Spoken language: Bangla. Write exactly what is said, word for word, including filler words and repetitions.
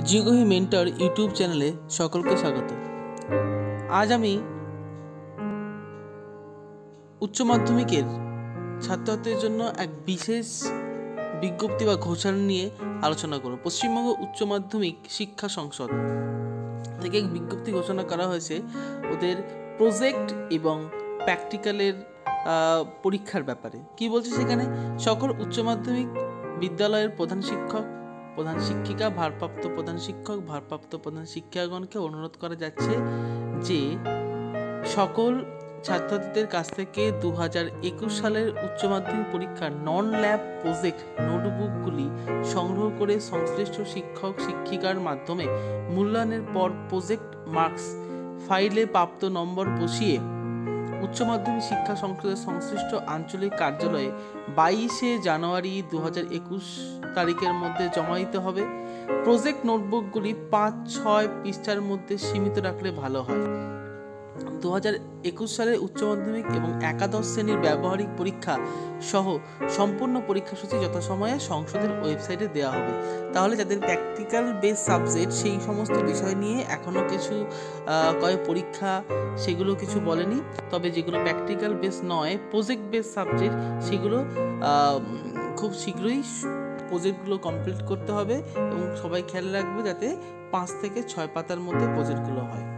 জিওগ্রাফি মেন্টর ইউটিউব চ্যানেলে সকলকে স্বাগত। আজ আমি উচ্চ মাধ্যমিকের ছাত্রছাত্রীদের জন্য এক বিশেষ বিজ্ঞপ্তি বা ঘোষণা নিয়ে আলোচনা করব। পশ্চিমবঙ্গ উচ্চ মাধ্যমিক শিক্ষা সংসদ থেকে এক বিজ্ঞপ্তি ঘোষণা করা হয়েছে ওদের প্রজেক্ট এবং প্র্যাকটিক্যালের পরীক্ষার ব্যাপারে। কি বলছে সেখানে, সকল উচ্চ মাধ্যমিক বিদ্যালয়ের প্রধান শিক্ষক, প্রধান শিক্ষিকা, ভারপ্রাপ্ত প্রধান শিক্ষক, ভারপ্রাপ্ত প্রধান শিক্ষাগণকে অনুরোধ করা যাচ্ছে যে সকল ছাত্রছাত্রীদের কাছ থেকে দু হাজার একুশ সালের উচ্চ মাধ্যমিক পরীক্ষার নন ল্যাব প্রজেক্ট নোটবুকগুলি সংগ্রহ করে সংশ্লিষ্ট শিক্ষক শিক্ষিকার মাধ্যমে মূল্যায়নের পর প্রজেক্ট মার্কস ফাইলে প্রাপ্ত নম্বর বসিয়ে উচ্চ মাধ্যমিক শিক্ষা সংসদের সংশ্লিষ্ট আঞ্চলিক কার্যালয়ে বাইশে জানুয়ারি দু হাজার একুশ তারিখের মধ্যে জমা দিতে হবে। প্রজেক্ট নোটবুকগুলি পাঁচ ছয় পৃষ্ঠার মধ্যে সীমিত রাখলে ভালো হয়। দু হাজার একুশ সালের উচ্চ মাধ্যমিক এবং একাদশ শ্রেণীর ব্যবহারিক পরীক্ষা সহ সম্পূর্ণ পরীক্ষাসূচি যথাসময়ে সংসদের ওয়েবসাইটে দেওয়া হবে। তাহলে যাদের প্র্যাকটিক্যাল বেস সাবজেক্ট সেই সমস্ত বিষয় নিয়ে এখনও কিছু কয়েক পরীক্ষা সেগুলো কিছু বলেনি, তবে যেগুলো প্র্যাকটিক্যাল বেস নয় প্রজেক্ট বেস সাবজেক্ট সেগুলো খুব শীঘ্রই প্রজেক্টগুলো কমপ্লিট করতে হবে এবং সবাই খেয়াল রাখবে যাতে পাঁচ থেকে ছয় পাতার মধ্যে প্রজেক্টগুলো হয়।